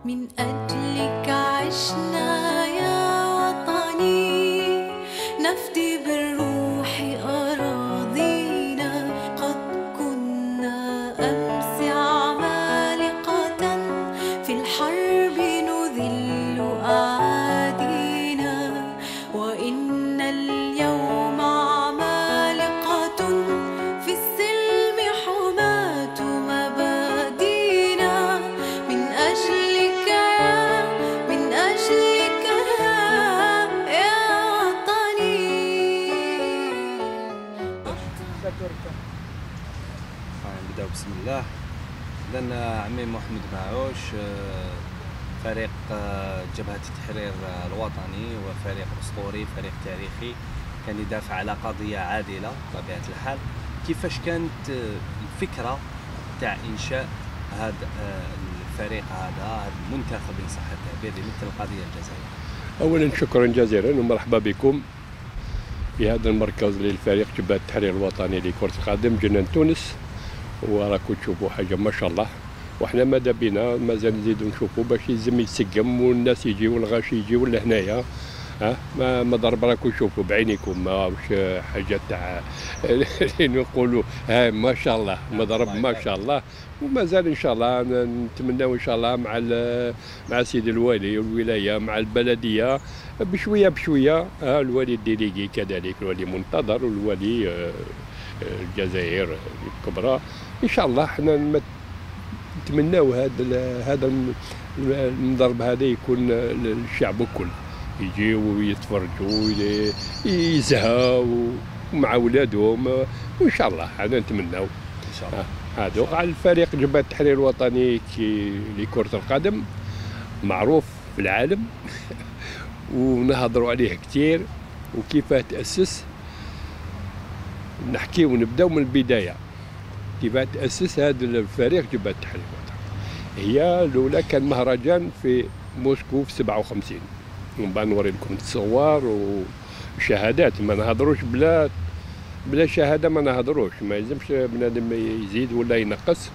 من أجلك عشنا يا وطني، نفدي بالروح أراضينا. قد كنا أمس عمالقة، في الحرب نذل أعادينا، وإن اليوم عمالقة، في السلم حماة مبادينا. من أجلك من أجلك يا وطني. نبداو بسم الله. إذن عمي محمد معوش، فريق جبهة التحرير الوطني، وفريق أسطوري، فريق تاريخي، كان يدافع على قضية عادلة بطبيعة الحال. كيفاش كانت الفكرة تاع إنشاء هذا الفريق، هذا المنتخب إن صح التعبير، لمثل القضية الجزائرية؟ اولا شكرا جزيلا ومرحبا بكم في هذا المركز للفريق جبهة التحرير الوطني لكرة القدم جنان تونس. وراكم تشوفوا حاجه ما شاء الله، وحنا ماذا بينا مازال نزيدوا نشوفوا باش يلزم يتسقم والناس يجيو والغاشي يجيو لهنايا. ما ضرب راكم تشوفوا بعينيكم، ما واش حاجه تاع نقولوا ما شاء الله، ما ضرب ما شاء الله. ومازال ان شاء الله نتمناو ان شاء الله مع سيدي الوالي والولايه مع البلديه بشويه بشويه. الوالي الديليغي كذلك، الوالي منتظر، والوالي الجزائر الكبرى. ان شاء الله احنا نتمناو هذا المضرب هذا يكون للشعب الكل، يجيو ويتفرجوا يزهاو مع اولادهم، وان شاء الله احنا نتمناو إن شاء الله. هذا على الفريق جبهة التحرير الوطني لكرة القدم، معروف في العالم ونهضروا عليه كثير وكيف تأسس. نحكي ونبداو من البدايه كيف تأسس هذا الفريق جبهة التحرير الوطني. هي الاولى كان مهرجان في موسكو في 57، ومن بعد نوري لكم التصور وشهادات. ما نهضروش بلا شهاده، ما نهضروش، ما يلزمش بنادم يزيد ولا ينقص.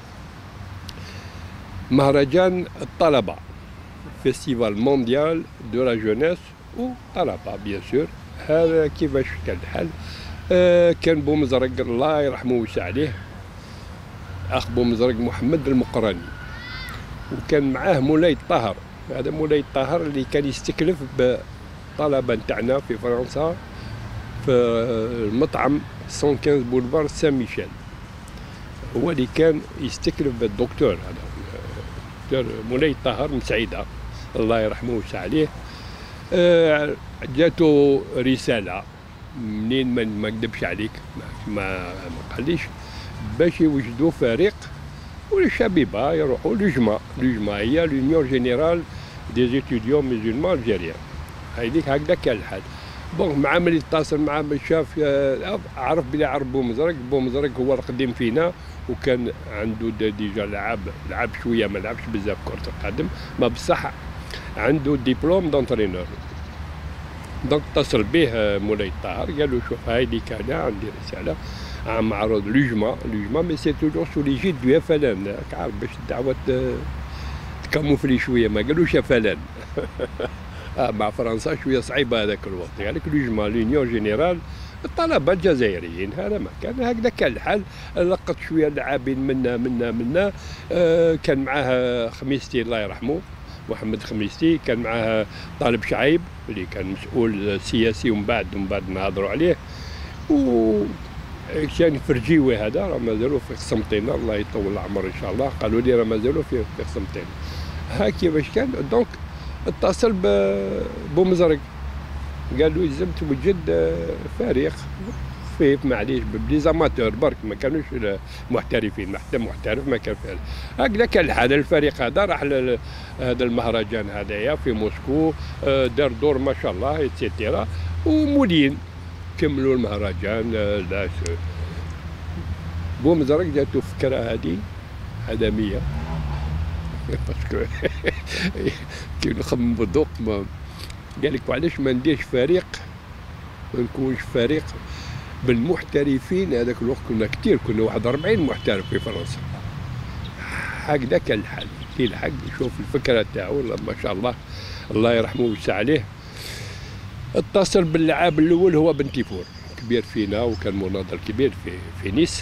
مهرجان الطلبه، فيستيفال مونديال دو لا جونيس وطلبه بيان سور. هذا كيفاش كان الحال؟ كان بومزرق الله يرحمه ويوسع عليه، اخ بومزرق محمد المقراني، وكان معاه مولاي الطاهر. هذا مولاي الطاهر اللي كان يستكلف بطلبه نتاعنا في فرنسا في المطعم 115 بولفار سان ميشيل. هو اللي كان يستكلف بالدكتور هذا الدكتور مولاي الطاهر من سعيده الله يرحمه ويوسع عليه. جاتو رساله منين ما نكذبش عليك، ما قاليش، باش يوجدوا فريق والشبيبه يروحوا لجمع هي لونيون جينيرال دي زيتيديون ميزولمان الجيريان. هذيك هكذا كان الحال. بون مع ملي اتصل مع شاف عرف بلي عرف بومزرق هو القديم فينا، وكان عنده ديجا لعب شويه، ما لعبش بزاف كره القدم، ما بصح عنده ديبلوم دونترينور. دونك اتصل به مولاي الطاهر قال له شوف هايديك انا عندي رساله عن معرض لوجما مي سي توجور سو لي جيد دو فلان. عارف باش الدعوه تكاموفلي شويه، ما قالوش يا فلان. مع فرنسا شويه صعيبه هذاك الوقت. قال لك لوجما لونيون جينيرال الطلبه الجزائريين. هذا ما كان، هكذا كان الحال. لقط شويه لاعبين منا كان معاه خميستي الله يرحمه محمد خميستي، كان معاه طالب شعيب اللي كان مسؤول سياسي، ومن بعد نهضروا عليه. و كان فرجيوي هذا راه مازالوا في قسنطينه، الله يطول العمر ان شاء الله. قالوا لي راه مازالوا في قسنطينه. ها كيفاش كان. دونك اتصل بومزرق قال له لازم توجد فريق خفيف، معليش بلي زاماتور برك، ما كانوش محترفين، ما حتى محترف ما كان فيه. هكذا كان الحال. الفريق هذا راح هذا المهرجان هذايا في موسكو، دار دور ما شاء الله ايتترا، ومولين كملوا المهرجان. لا بومزرق جاتو فكره هذه عدميه باسكو كي نخمم بالذوق قال لك وعلاش ما نديرش فريق، ما نكونش فريق بالمحترفين. هذاك الوقت كنا كثير، كنا 41 محترف في فرنسا. هكذا كان الحال. كي يلحق يشوف الفكره تاعو ما شاء الله، الله يرحمه ويوسع عليه. اتصل باللاعب الاول هو بنتيفور، كبير فينا وكان مناضل كبير في نيس.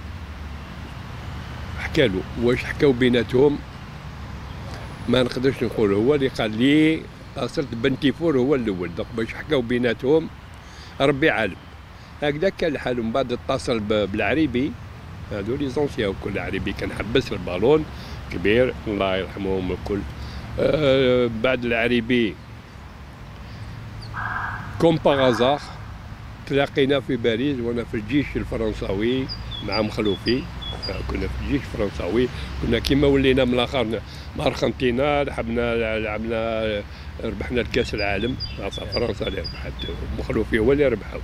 حكى له واش حكاو بيناتهم، ما نقدرش نقول، هو اللي قال لي اتصلت بنتيفور هو الاول، دونك باش حكاو بيناتهم ربي عالم. هكذا كان الحال. من بعد اتصل بالعريبي، هادو لي زونسيا، وكل عريبي كان حبس البالون كبير الله يرحمهم الكل. بعد العريبي كوم باغازار تلاقينا في باريس وانا في الجيش الفرنساوي مع مخلوفي، كنا في الجيش الفرنساوي، كنا كيما ولينا من الاخر مع ارجنتينا، لعبنا ربحنا الكاس العالم، فرنسا اللي ربحت، مخلوفي هو اللي ربحوا.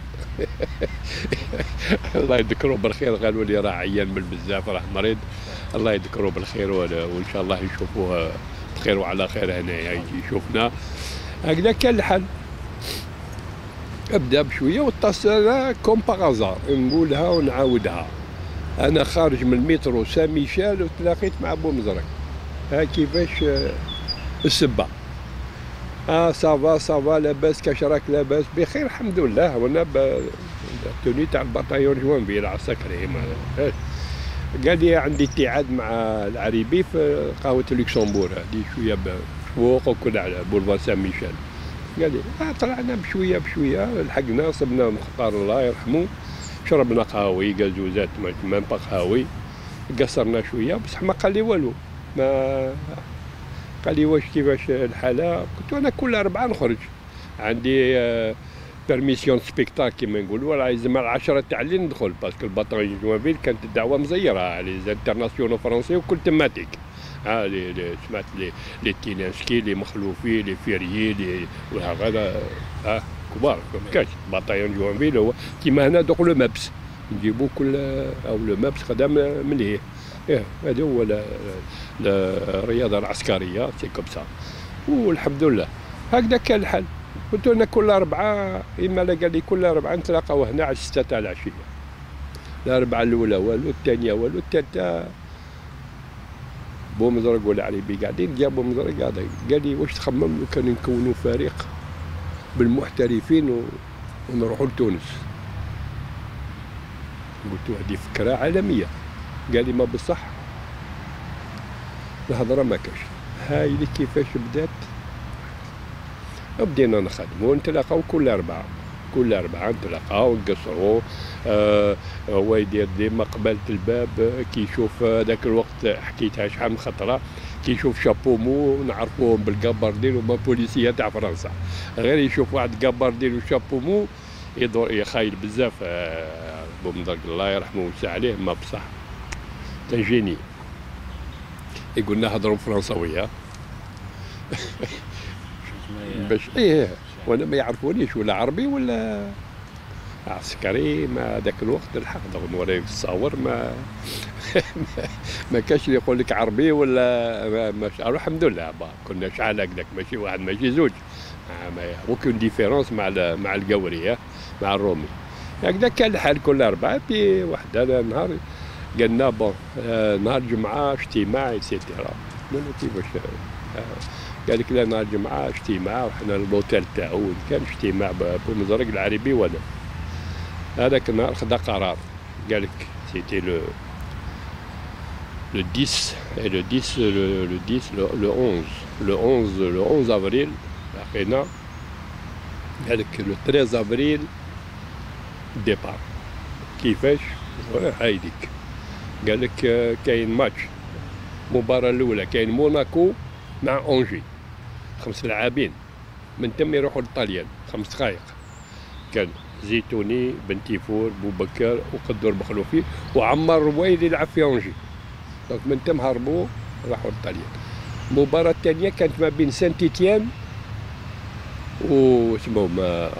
الله يذكره بالخير، قالوا لي راه عيان من بزاف، راه مريض، الله يذكره بالخير وان شاء الله يشوفوه بخير وعلى خير هنايا يجي يشوفنا. هكذا كان الحل. ابدا بشويه واتصل كوم باغازار، نقولها ونعاودها. انا خارج من المترو سان ميشيل وتلاقيت مع بومزرك. ها كيفاش السبه. صافا لاباس، كاش راك لاباس؟ بخير الحمد لله. وانا توني تاع البطايون جوانفيل العسكري. قال لي عندي اتعاد مع العريبي في قهوه لوكسمبور، هذه شويه فوق وكل على بولفار سان ميشيل. قال لي طلعنا بشويه بشويه، لحقنا صبنا مختار الله يرحمه، شربنا قهوي كازوزات، ما با قهوي، قصرنا شويه، بصح ما قال لي والو. ما قال لي واش كيفاش الحاله؟ قلت له انا كل 4 نخرج، عندي بيرميسيون سبيكتاك كيما نقولوا، راه يلزم 10 تاع الليل ندخل، باسكو البطايون جوانفيل كانت الدعوه مزيره، لي زانترناسيونو فرونسي وكل تماتيك. سمعت لي تينانسكي، لي مخلوفي، لي فيريي، لي وهكذا كبار. كاش بطايون جوانفيل هو كيما هنا دوك لو مابس، نجيبو كل او لو مابس خدام مليح. هذا هو الرياضه العسكريه، سي كوم سا، والحمد لله. هكذا كان الحال. قلت له كل 4 اما لا، قال لي كل 4 نتلاقاو هنا على 6 تاع العشيه. الاربعه الاولى والو، الثانيه والو، الثالثه بومزرق والعريبي قاعدين، جا بومزرق قال لي واش تخمم لو كان نكونوا فريق بالمحترفين ونروحوا لتونس؟ قلت له هذه فكره عالميه. قال لي ما بصح الهضره ما كاش. هاي اللي كيفاش بدات، بدينا نخدموا نتلاقاو كل 4 نتلاقاو نقصروا. هو يدير ديما قبالة الباب، كي يشوف ذاك الوقت حكيتها شحال من خطره، كي يشوف شابو مو نعرفوهم بالكاباردين وما بوليسيه تاع فرنسا، غير يشوف واحد كاباردين وشابو مو يدور يخايل بزاف. بومدرك الله يرحمه ويوسع عليه، ما بصح كان جيني. يقولنا هضروا فرنساويه باش وانا ما يعرفونيش ولا عربي ولا عسكري. ما ذاك الوقت الحق نوريك التصاور، ما كاش اللي يقول لك عربي ولا ما شاء الله. الحمد لله كنا شحال هكذاك، ماشي واحد ماشي زوج، ما اوكين ديفيرونس مع القوري، مع الرومي. هكذا كان الحال كل 4. في واحد نهار قالنا بون نهار الجمعه اجتماع ايتترا. قلنا كيفاش؟ قال لك لا نهار الجمعه اجتماع، وحنا لوطيل تاعو كان اجتماع بومزرق العريبي وانا. هذاك النهار خدا قرار، قال لك سيتي لو 11 افريل لقينا. قال لك لو 13 افريل ديبار. كيفاش؟ هايديك. قال لك كاين ماتش، المباراه الاولى كاين موناكو مع اونجي، 5 لاعبين من تم يروحوا للطاليان، 5 دقائق. كان زيتوني، بنتيفور، بوبكر وقدور بخلوفي وعمار رويد يلعب في اونجي. دونك من تم هربوا راحوا للطاليان. المباراه الثانيه كانت ما بين سان تيتيان واسمهم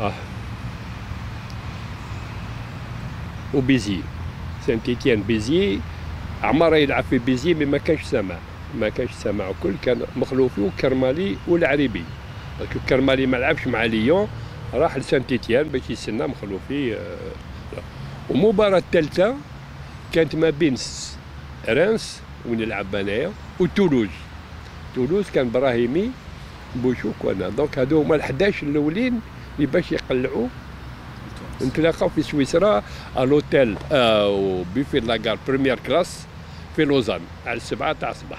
وبيزي. سان تيتيان بيزي، عمار يلعب في بيزي، ما كانش سامع وكل، كان مخلوفي وكرمالي والعريبي. كرمالي ما لعبش مع ليون، راح لسان تيتيان باش يستنى مخلوفي. والمباراة الثالثة كانت ما بين رانس وين نلعب انايا وتولوز. تولوز كان براهيمي بوشوك وانا. دونك هادو هما ال11 الاولين اللي باش يقلعوا نتلاقاو في سويسرا الوتيل او بيفي لاكار بريمير كلاس في لوزان على 7 تاع الصباح.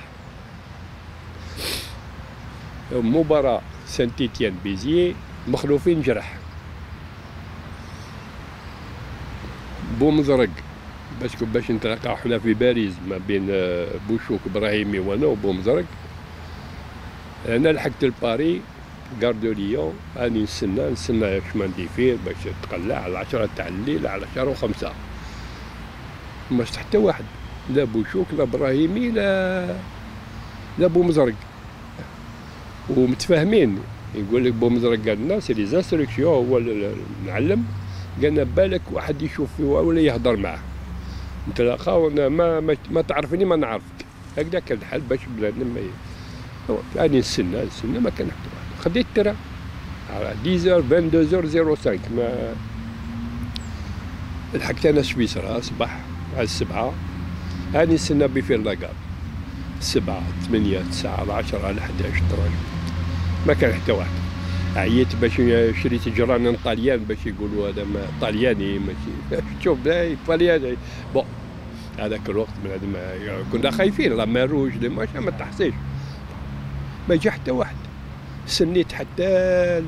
مباراة سانت إتيان بيزيي مخلوفين جرح بومزرق باش نتلاقاو حنا في باريس ما بين بوشوك ابراهيمي وانا وبومزرق. انا لحقت لباري كار دو ليون راني نستنى شمان ديفير باش تقلع على 10 تاع الليل على 10:05 ما شفت حتى واحد لا بوشوك لا ابراهيمي لا بومزرق ومتفاهمين. يقول لك بومزرق قال لنا سي لي زانستركسيون هو المعلم قالنا بالك واحد يشوف فيه ولا يهضر معاه نتلاقاو انا ما تعرفني ما نعرفك هكذا كان الحال باش بلادنا ما راني نستنى ما كان حتى واحد. خديت الترا على 10 22:05 ما لحقت انا سويسرا صباح على 7 راني نستنى بفير لاكار 7 8 9 10 على 11 12 ما كان حتى واحد. عييت باش شريت جرانان طاليان باش يقولوا هذا ما طالياني ماشي شوف طالياني بون هذاك الوقت كنا خايفين لا مار روج لي ماشي ما تحصيش ما جا حتى واحد. سنيت حتى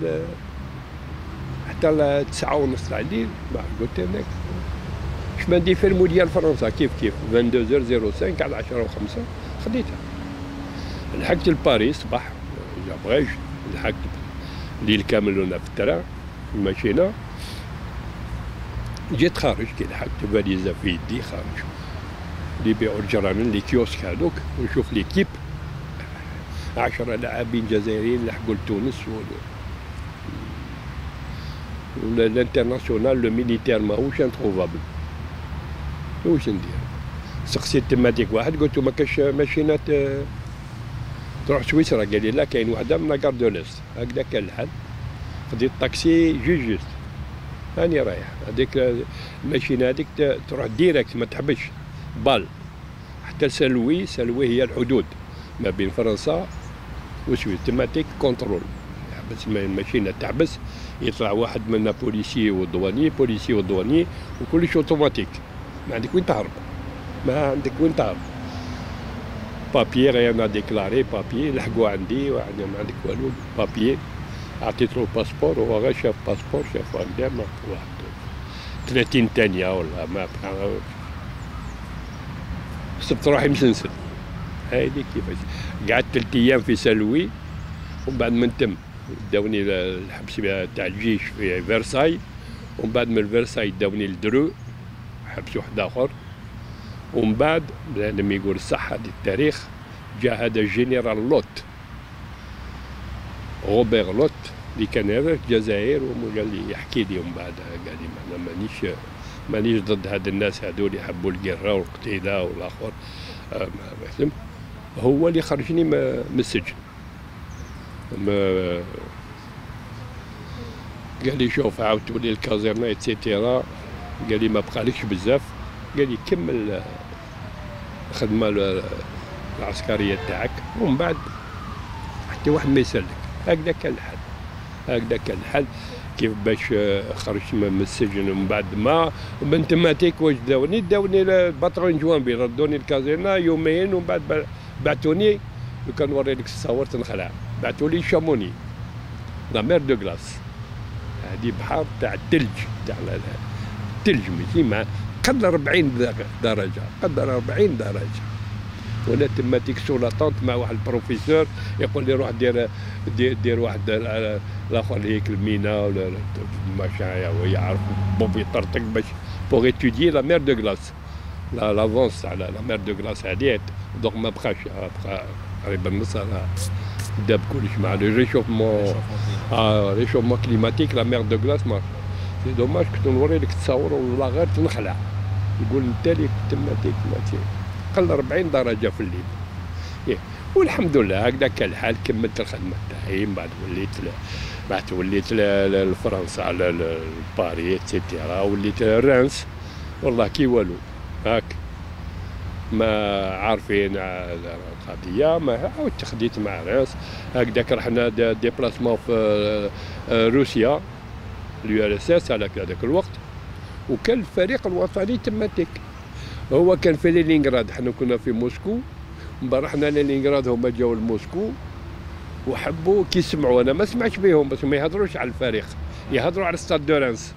9:30 تاع الليل قلت لك اش ما ندير في المونديال فرنسا كيف 22:05 على 10:05 خديتها. لحقت لباريس صباح جابغيش لحقت الليل كامل وانا في التران مشينا. جيت خارج كي لحقت فاليزا في يدي خارج اللي يبيعوا الجرانين لي كيوسك هذوك ونشوف ليكيب 10 لاعبين جزائريين لحقوا لتونس الانترناسيونال لو ميليتير ماهوش انتروفابل. واش ندير؟ سقسيت تماتيك واحد قلت له ما كاش ماشينات تروح سويسرا قال لي لا كاين وحده من لاكار دو ليست هكذا كان الحال. خديت طاكسي جوست راني رايح هذيك الماشينه هذيك تروح ديريكت ما تحبش بال حتى لسلوي هي الحدود ما بين فرنسا وسويسرا تماتيك كونترول يحبس الماشينه تحبس يطلع واحد منا بوليسي ودواني وكلش اوتوماتيك ما عندك وين تهرب بابيي غير انا ديكلاري بابيي لحقوا عندي وانا ما عندك والو بابيي عطيت له الباسبور وهو غير شاف باسبور شاف هكذا ما واحد 30 ثانيه ولا ما بقى صرت روحي مسنسل. هايدي كيفاش قعدت 3 ايام في سلوي ومن بعد من تم داوني الحبس تاع الجيش في فرساي ومن بعد من فرساي داوني لدرو حبس واحد اخر ومن بعد لما يقول الصح هذا التاريخ جاء هذا الجنرال لوط روبير لوط اللي كان هذا في الجزائر وقال لي يحكي لي ومن بعد قال لي انا مانيش ضد هاد الناس هذول يحبوا القرة والقتيلة والاخر هو اللي خرجني من السجن. قال لي شوف عاودت لي الكازيرنا اتسيتيرا قال لي ما بقالكش بزاف قال لي كمل الخدمه العسكريه تاعك ومن بعد حتى واحد ما يسلك. هكذا كان الحال كيف باش خرجت من السجن ومن بعد ما من تماتيك واش داوني الباترون جوانبي ردوني الكازيرنا يومين ومن بعد بعثوني وكان نوري لك الصور تنخلع بعثوا لي شاموني لا مير دو غلاس هذه بحر تاع الثلج تاع الثلج ماشي مع قدر 40 درجه وانا تماتيك سو لاطونت مع واحد البروفيسور يقول لي روح دير واحد الاخر هيك المينا ولا المشايا ويعرف بوبي طرطق باش بوغ ايتوديي لا مير دو غلاس لافونس على لا مير دو غلاس هذه دونك ما بقاش بقى قريبا نص داب كلش مع لو ريشوفمون كليماتيك لا مير دو غلاس ما سي دوماج كنت نوري لك التصاور والله غير تنخلع نقول انت اللي تماتيك ماشي قل 40 درجه في الليل والحمد لله هكذا كان الحال. كملت الخدمه تاعي من بعد وليت لفرنسا لباري اتسيتيرا وليت رانس والله كي والو هاك ما عارفين على القضيه، ما عاود تخديت مع ناس هكذاك. رحنا ديبلاسمون في روسيا اليو ار اس اس على هذاك الوقت، وكان الفريق الوطني تماتيك هو كان في لينينغراد، حنا كنا في موسكو، من بعد رحنا لينينغراد هما جاو لموسكو وحبوا كي سمعوا، انا ما سمعتش بهم بس ما يهضروش على الفريق، يهضروا على ستاد دو رانس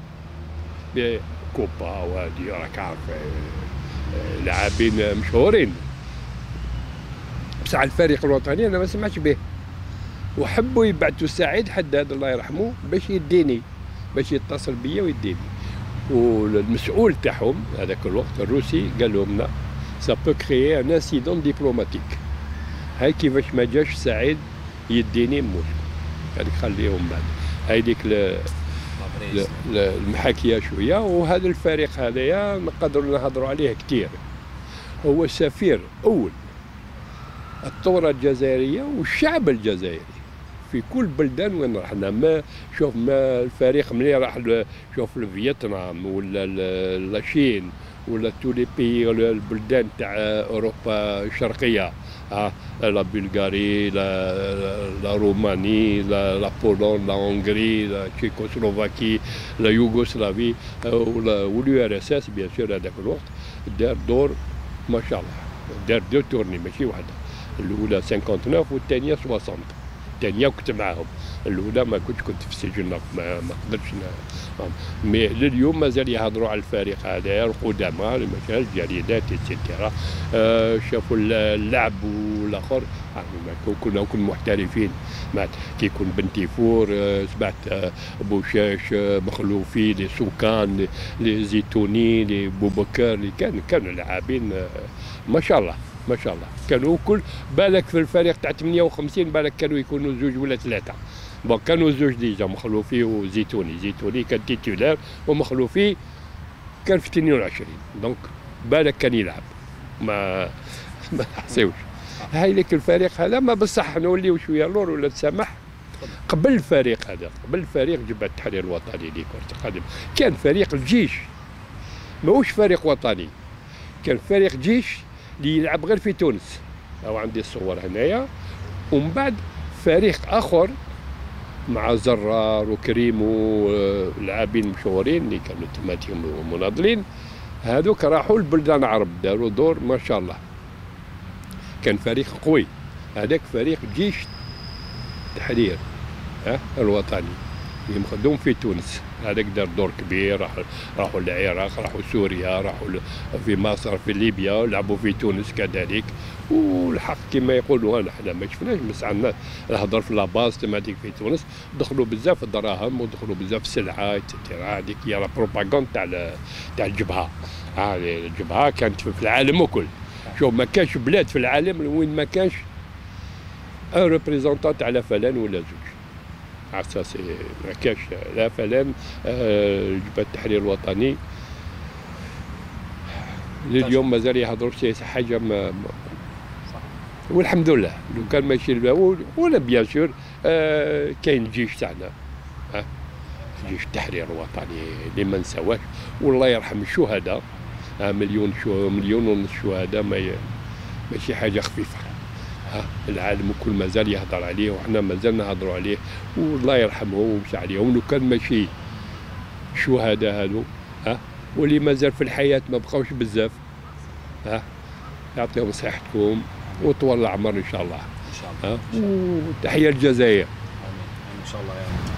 بكوبا وهادي راك عارف لاعبين مشهورين، بصح على الفريق الوطني انا ما سمعتش به. وحبوا يبعثوا سعيد حداد الله يرحمه باش يديني، باش يتصل بيا ويديني، والمسؤول تاعهم هذاك الوقت الروسي قال لهم لا سا بو كريي ان انسيدون ديبلوماتيك، هاي كيفاش ما جاش سعيد يديني موسكو، هذيك خليهم بعد هذيك المحاكيه شويه. وهذا الفريق هذايا نقدروا نهضروا عليه كثير، هو سفير اول الثوره الجزائريه والشعب الجزائري في كل بلدان وين رحنا. ما شوف ما الفريق ملي راح شوف فيتنام ولا لاشين ولا تولي بي البلدان تاع اوروبا الشرقيه، لا بلغاري، لا روماني، لا بولون، لا هنغري، لا تشيكوسلوفاكي، لا يوغوسلافي واليو ار اس اس بيان سور هذاك الوقت دار دور ما شاء الله، دار دو تورني ماشي واحده، الاولى 59 والثانيه 60. الثانيه كنت معاهم، الاولى ما كنت في السجن، ما قدرتش مي لليوم مازال يهضروا على الفريق هذا القدماء مثلا الجريدات ايتترا، شافوا اللعب والاخر كنا محترفين، كي يكون بنتيفور سمعت بوشاش مخلوفي لي سوكان لي زيتوني لي بوبكر اللي كانوا لاعبين ما شاء الله ما شاء الله، كانوا كل بالك في الفريق تاع 58 بالك كانوا يكونوا زوج ولا ثلاثه، بون كانوا زوج ديجا مخلوفي وزيتوني، زيتوني كان تيتولار ومخلوفي كان في 22 دونك بالك كان يلعب ما حسيوش. هاي لك الفريق هذا ما بصح نوليو شويه لور ولا تسامح. قبل الفريق هذا، قبل الفريق جبهه التحرير الوطني لكرة القدم كان فريق الجيش، ماهوش فريق وطني، كان فريق جيش اللي يلعب غير في تونس، أو عندي الصور هنايا. ومن بعد فريق آخر مع زرار وكريم لاعبين مشهورين اللي كانوا تماتهم مناضلين، هذوك راحوا لبلدان العرب داروا دور ما شاء الله، كان فريق قوي. هذاك فريق جيش تحرير الوطني اللي مخدوم في تونس، هذاك دار دور كبير، راحوا للعراق، راحوا سوريا، راحوا في مصر، في ليبيا، لعبوا في تونس كذلك. والحق كما يقولوا احنا ما شفناش بس عندنا الهضر في لاباز تماتيك في تونس، دخلوا بزاف الدراهم ودخلوا بزاف السلعه ايتترا. هذيك هي لا بروباغندا تاع الجبهه، الجبهه كانت في العالم الكل. شوف ما كانش بلاد في العالم وين ما كانش ان ريبريزونتون تاع لا فلان ولا زوج، اساسي ما كاش لا فلان. جبهه التحرير الوطني لليوم مازال يهضروا شي حاجه ما والحمد لله. لو كان ماشي ولا بيان سور كاين الجيش تاعنا، جيش التحرير الوطني اللي ما نساوهش، والله يرحم الشهداء، مليون ونص شهداء ماشي حاجه خفيفه. العالم الكل مازال يهضر عليه وحنا مازال نهضروا عليه، والله يرحمهم ومشى عليهم. لو كان ماشي الشهداء هذو واللي مازال في الحياه ما بقاوش بزاف، يعطيهم صحتكم وطول العمر ان شاء الله. ان شاء الله. وتحيه الجزائر. امين ان شاء الله يا رب.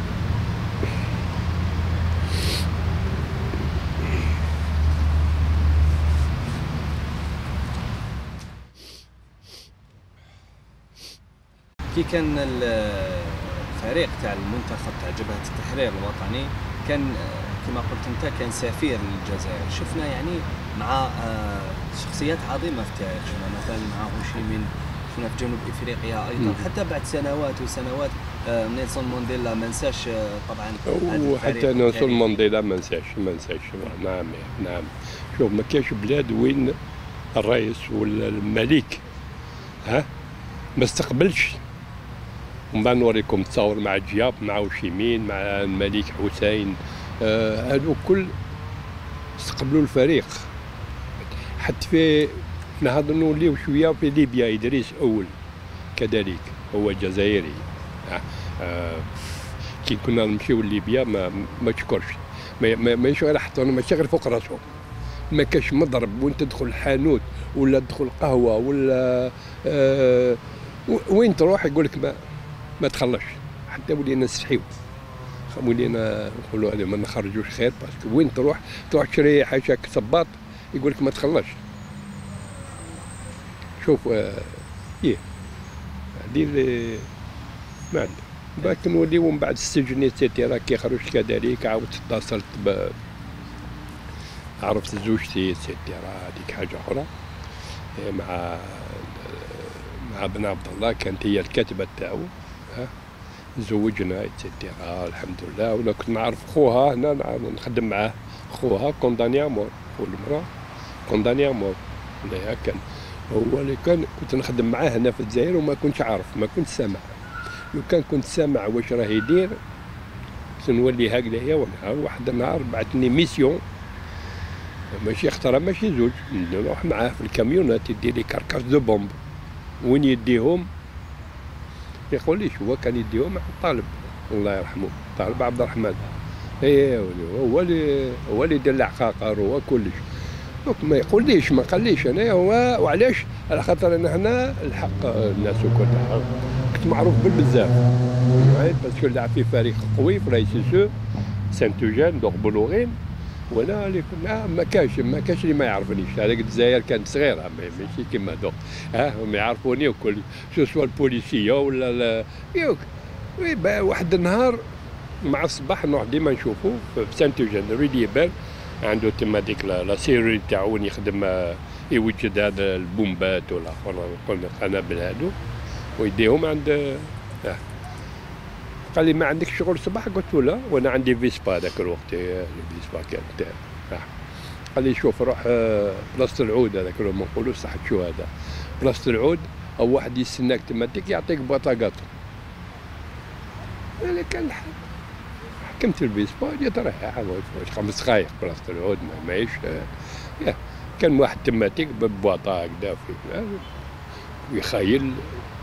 كي كان الفريق تاع المنتخب تاع جبهة التحرير الوطني كان كما قلت انت كان سفير للجزائر، شفنا يعني مع شخصيات عظيمة في التاريخ، شفنا مثلا مع هو شي مين، شفنا في جنوب افريقيا ايضا، حتى بعد سنوات وسنوات نيلسون مانديلا ما نساش طبعا. وحتى نيلسون مانديلا ما نساش نعم. شوف ما كاش بلاد وين الرئيس ولا الملك ما استقبلش. ومن بعد نوريكم تصور مع جياب، مع وشيمين، مع الملك حسين، هادو كل استقبلوا الفريق. حتى في نهضر نوليو شويه في ليبيا. ادريس اول كذلك هو جزائري. كي كنا نمشيو لليبيا ما تشكرش، ماشي غير حطونا ماشي غير فوق راسهم، ما كاش مضرب وين تدخل الحانوت ولا تدخل قهوه ولا وين تروح يقول لك ما تخلصش. حتى ولينا نستحيو، ولينا نقولوا هذا ما نخرجوش خير، باسكو وين تروح تشري حاجه صباط يقول لك ما تخلصش. شوف هذه اللي ما عندنا. باك نوليو من بعد السجن ايتترا كي خرجت كذلك عاودت اتصلت عرفت زوجتي ايتترا هذيك حاجه اخرى مع بن عبد الله، كانت هي الكاتبه تاعو. زوجنا ايتترا الحمد لله. وانا كنت نعرف خوها هنا نخدم معاه، خوها كونداني امور، خو المراه كونداني امور. ولا كان هو اللي كنت نخدم معاه هنا في الجزائر وما كنتش عارف، ما كنت سامع. لو كنت سامع واش راه يدير سنولي هكذايا. واحد النهار بعثني ميسيون، ماشي خطره ماشي زوج، نروح معاه في الكاميونات يدير لي كركاس دو بومب. وين يديهم؟ يقوليش هو كان يديهم مع الطالب الله يرحمه، طالب عبد الرحمن. هو اللي دار العقاقر هو كلش. دونك ما يقوليش ما قاليش انا هو. وعلاش؟ على خاطر انا هنا الحق الناس الكل كنت معروف بالبزاف، باسكو لعب في فريق قوي في راي سيسو سانت اوجان دوك بلوغين. وانا اللي كنا ما كاش اللي ما يعرفنيش. هذاك الجزائر كانت صغيره ماشي كيما دوك، هم يعرفوني وكل سو سوا البوليسيه ولا واحد النهار مع الصباح نروح ديما نشوفو في سانت اوجان ريدي بال عنده تما ديك لا سيري تاعو وين يخدم يوجد هذا البومبات ولا قلنا قنابل هادو ويديهم عند. قال لي ما عندك شغل صباح؟ قلت له لا، وانا عندي فيسبا ذاك الوقت. الفيسبا كانت قال لي شوف روح بلاصه العود، هذاك ما نقولوا صح شو هذا بلاصه العود، او واحد يستناك تما ديك يعطيك بطاقات. انا كان حكمت الفيسبا جيت رايح 5 دقايق بلاصه العود ماهيش. كان واحد تماتيك ببواطه هكذا يخيل.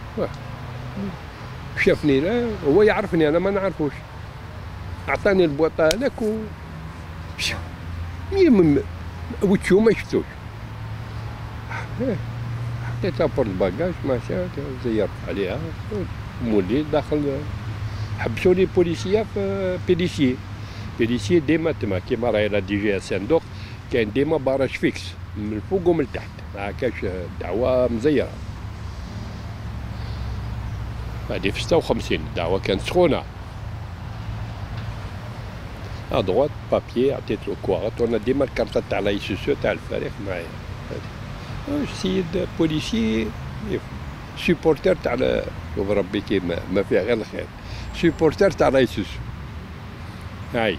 شافني لا هو يعرفني انا ما نعرفوش، اعطاني البواطه هذاك وتشو ما شفتوش. حطيتها بور الباكاج ماشي زيرت عليها مولي داخل. حبسوني بوليسيه في بيليسيي ديما تما كيما راهي لا دي جي صندوق، كاين ديما باراج فيكس من الفوق ومن التحت، ما كاش دعوه مزيره. هذه في 56 الدعوه كانت سخونه. ادروات بابيي عطيت له كواغط، وانا ديما الكارطه تاع لا سوسيو تاع الفريق معايا. السيد بوليسي سيبورتير تاع شوف ربي كيما ما فيها غير الخير، سيبورتير تاع لا سوسيو. هاي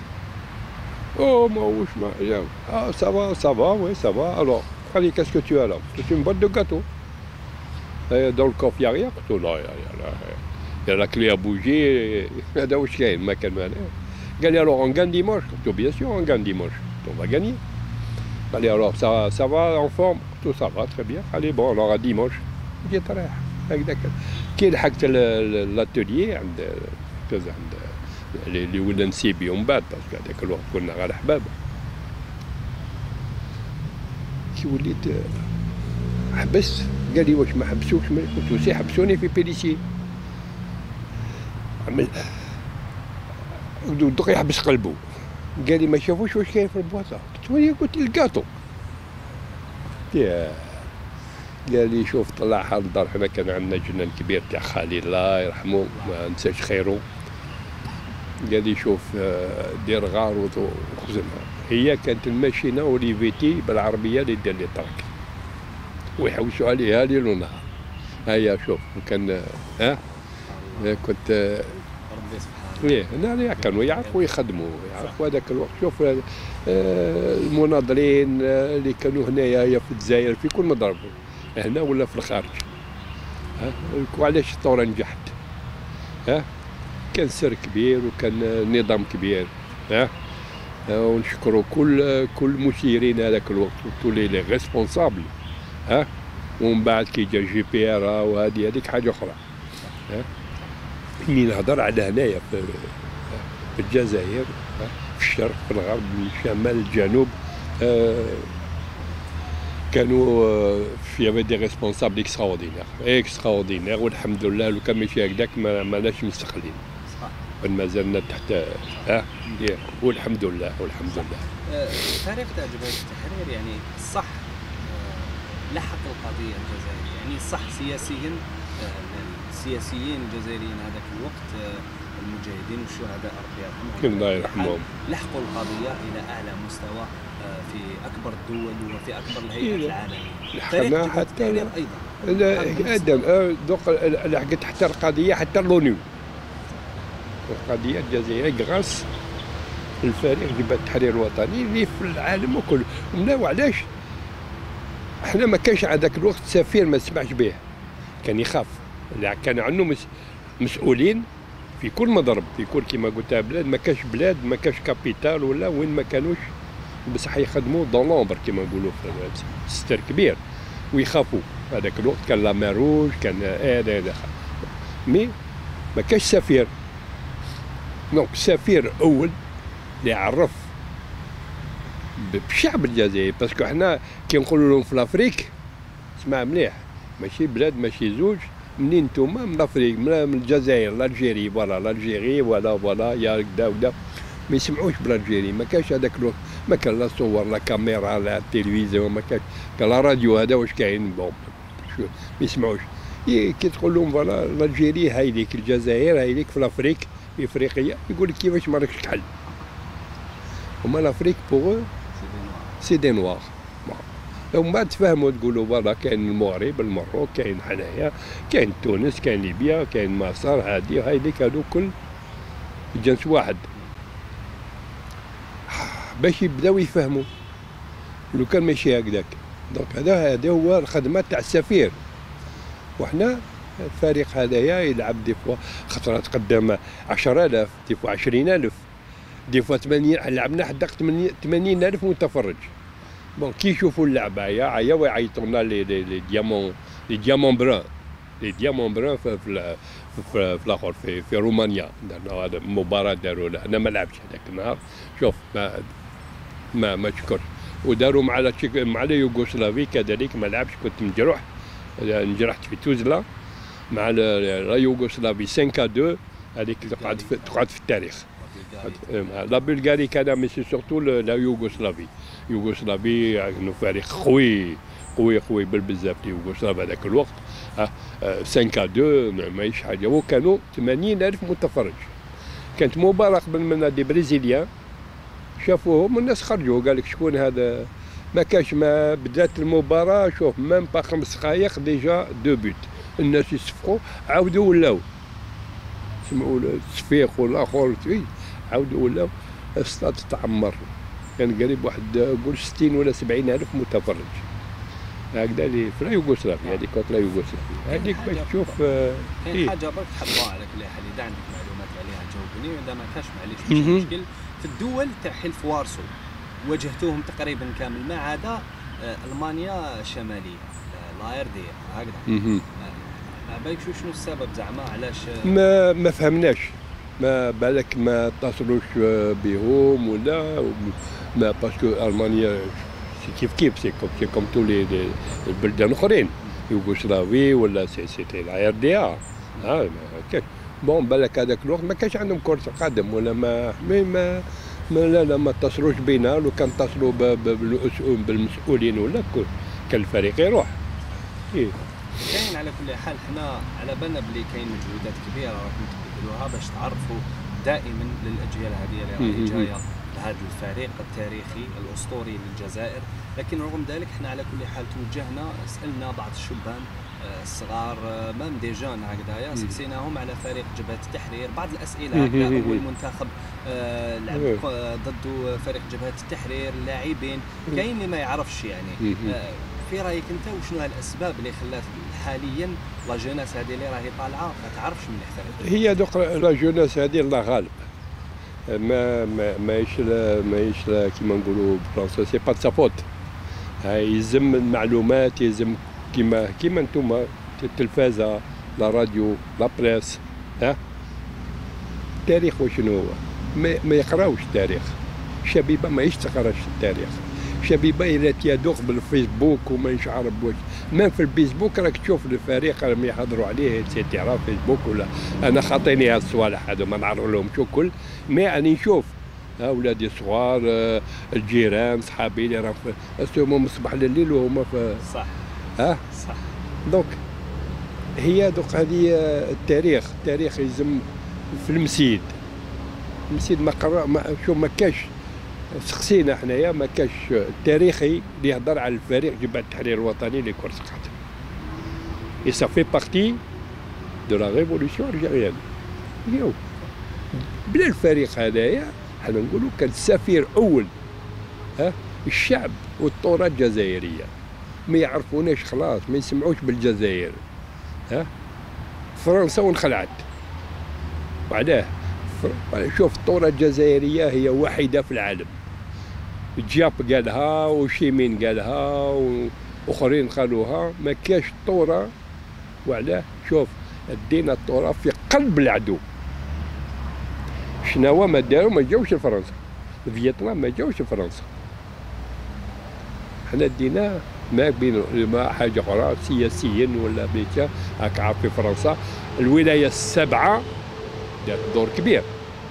ما جاو. ça va, oui, ça va. Alors, allez, qu'est-ce que tu as là? C'est une boîte de gâteaux. Dans le coffre, il n'y a rien. قلت له لا il y a la clé à bouger. هذا واش كاين ما كان مانع. قال لي alors on gagne dimanche. قلت له bien sûr on gagne dimanche. On va gagner. قال لي alors ça va en forme. قلت له ça va très bien. Allez bon alors à dimanche. جيت رايح هكذاك. كي لحقت الاتوليي عند كذا عند اللي ولا نسيبي ومن بعد، باسكو هذاك الوقت كنا غير احباب. كي وليت حبست قال لي واش ما حبسوكش؟ قلت له سي حبسوني في بيليسيي. عمل دغيا يحبس قلبه. قال لي ما شافوش واش كاين في البواطه. قلت له الكاطو. قال لي شوف طلعها للدار، حنا كان عندنا جنان كبير تاع خالي الله يرحمه ما نساش خيره. قال لي شوف دير غار وخزنها. هي كانت الماشينه اوليفيتي بالعربيه اللي دار لي طرك ويحوسوا عليها ليل ونهار. هيا شوف كان كنت ربي سبحانه. هنا كانوا يعرفوا يخدموا يعرفوا هذاك الوقت. شوف المناضلين اللي كانوا هنايا في الجزائر في كل مضرب هنا ولا في الخارج. وعلاش الثوره نجحت؟ كان سر كبير وكان نظام كبير. ونشكروا كل المسيرين هذاك الوقت، tous les responsables ها، ومن بعد كي جا جي بي ار وهذه هذيك حاجه اخرى. ها، اني نهضر على هنايا في الجزائر، في الشرق، في الغرب، الشمال، الجنوب، كانوا في دي ريسبونسابل اكستراوردينير، والحمد لله لو كان ماشي هكذاك ماناش مستقلين، مازلنا تحت والحمد لله الفريق تاع جبهة التحرير يعني صح لحق القضية الجزائرية، يعني صح سياسيين الجزائريين هذاك الوقت المجاهدين والشهداء ربي يرحمهم الله يرحمهم لحقوا القضية إلى أعلى مستوى في أكبر الدول وفي أكبر الهيئات العالمية. لحقنا حتى أيضا دوك لحقت حتى القضية حتى لونيو، القضية الجزائرية غراس الفريق جبهة التحرير الوطني اللي في العالم وكل. وعلاش؟ احنا ما كانش هذاك الوقت سفير ما سمعش به، كان يخاف، كان عنده مسؤولين في كل مضرب، في كل كما قلت بلاد، ما كانش بلاد، ما كانش كابيتال ولا وين ما كانوش، بصح يخدموا دون لومبر كما نقولوا في ستر كبير ويخافوا. هذاك الوقت كان لا ماروج، كان هذا مي ما كانش سفير. دونك السفير اول اللي عرف بالشعب الجزائري، باسكو حنا كي نقولوا لهم في لافريك اسمع مليح، ماشي بلاد ماشي زوج، منين نتوما من لافريك، من الجزائر، الجيري، فوالا الجيري، فوالا يا كدا وكدا، ما يسمعوش بالجيري، ما كانش هذاك الوقت، ما كان لا صور لا كاميرا لا التلفزيون، ما كانش، كان لا راديو هذا واش كاين، بون ما يسمعوش. كي تقول لهم فوالا الجيري هاي ليك، الجزائر هاي ليك في لافريك، في افريقيا، يقول لك كيفاش ما راكش تحل. هما لافريك بوغ سي دي نوار. ومن بعد تفهموا تقولوا فوالا كاين المغرب، المغرب، كاين حنايا، كاين تونس، كاين ليبيا، كاين مصر، هادي هايديك هادو كل جنس واحد، باش يبداو يفهموا. لو كان ماشي هكذاك، دونك هذا هو الخدمه تاع السفير. وحنا الفريق هذايا يلعب دي فوا خطرات قدام 10,000، دي فوا 20,000، دي فوا 80، لعبنا حتى 80,000 متفرج. بون كي يشوفوا اللعبه هيا ويعيطوا لنا لي ديامون بران، لي ديامون بران في الاخر في رومانيا، درنا هذا مباراه داروا له، انا ما لعبتش هذاك النهار، شوف ما شكرش. وداروا مع يوغوسلافي كذلك ما لعبش، كنت مجروح، انجرحت في توزلا مع لا يوغوسلافي 5-2، هذيك تقعد في التاريخ. لا بلغاري كان ماشي سورتو لا يوغوسلافي انه فريق قوي بالبزاف يوغوسلاف هذاك الوقت. 5-2 ماهيش حاجه، وكانوا 80,000 متفرج. كانت مباراه قبل منا دي بريزيليان، شافوهم الناس خرجوا، قال لك شكون هذا، ما كاش، ما بدات المباراه شوف ميم با 5 دقائق ديجا 2 بوت، الناس يصفقوا عاودوا ولاو سمعوا التصفيق والاخر عاودوا ولاو الستاد تعمر، كان قريب واحد قول 60 ولا 70,000 متفرج هكذا اللي في لا يوغوسلافيا، هذيك كانت لا يوغوسلافيا هذيك باش تشوف. كاين حاجه برك تحبها على كل حال، اذا عندك معلومات عليها جاوبني، واذا ما كاش معليش ماشي مشكل. في الدول تاع حلف وارسو واجهتوهم تقريبا كامل ما عدا المانيا الشماليه، لا دي هكذا. ما بالك شنو السبب زعما علاش ما فهمناش، ما بالك ما اتصلوش بهم ولا ما، باسكو المانيا كيف سي كوم تو لي البلدان الاخرين، يوغوسلافي ولا سيتي لا دي بون بالك هذاك الوقت ما كانش عندهم كرة قدم ولا ما لا ما اتصلوش بينا، لو كان اتصلوا بالمسؤولين ولا كان الفريق يروح. كاين على كل حال حنا على بالنا بلي كاين مجهودات كبيره راكم تبذلوها باش تعرفوا دائما للاجيال هذه اللي راهي جايه لهذا الفريق التاريخي الاسطوري للجزائر، لكن رغم ذلك حنا على كل حال توجهنا سالنا بعض الشبان الصغار مام دي جون هكذايا، سقسيناهم على فريق جبهة التحرير بعض الاسئله هكذا، اول منتخب لعب ضد فريق جبهة التحرير، اللاعبين كاين اللي ما يعرفش يعني. في رايك انت وشنو هالاسباب اللي خلات حاليا لا جوناس هذه اللي راهي طالعه ما تعرفش من يحترف؟ هي دوك لا جوناس هذه الله غالب، ماهيش كيما نقولوا بالفرنسي سي با سا فوت، يلزم المعلومات، يلزم كيما انتم التلفازه، لا راديو، لا بريس. التاريخ وشنو هو؟ ما يقراوش التاريخ. الشبيبه ما تقراش التاريخ. الشبيبه الى يدوق بالفيسبوك وما عارف واش. ما في الفيسبوك راك تشوف الفريق راهم يحضروا عليه سيتيرا فيسبوك ولا. انا خاطيني هاد الصوالح هذو ما نعرف لهمش الكل، مي راني نشوف ولادي صغار، الجيران، صحابي اللي راهم هما من الصباح لليل وهما في صح. صح. دونك هي هذه التاريخ يلزم في المسيد ما قرا ما كاش. سقسينا حنايا ما كاش تاريخي اللي يهضر على الفريق جبهة التحرير الوطني لكرة القدم. Et ça fait partie de la révolution algérienne. اليوم بلا الفريق هذايا حنا نقولوا كان سفير اول الشعب والثوره الجزائريه. ما يعرفوناش خلاص، ما يسمعوش بالجزائر. فرنسا وانخلعت. وعلاه؟ شوف الثوره الجزائريه هي وحيده في العالم. جاب قالها وشيمين قالها واخرين قالوها، ما كاش الثوره. وعلاه؟ شوف دينا الثوره في قلب العدو. شناوا ما داروا؟ ما جاوش لفرنسا. فيتنام ما جاوش لفرنسا. حنا ديناه ما بين ما حاجه اخرى سياسيا ولا بيتا. راك عارف في فرنسا الولايه السبعه دارت دور كبير.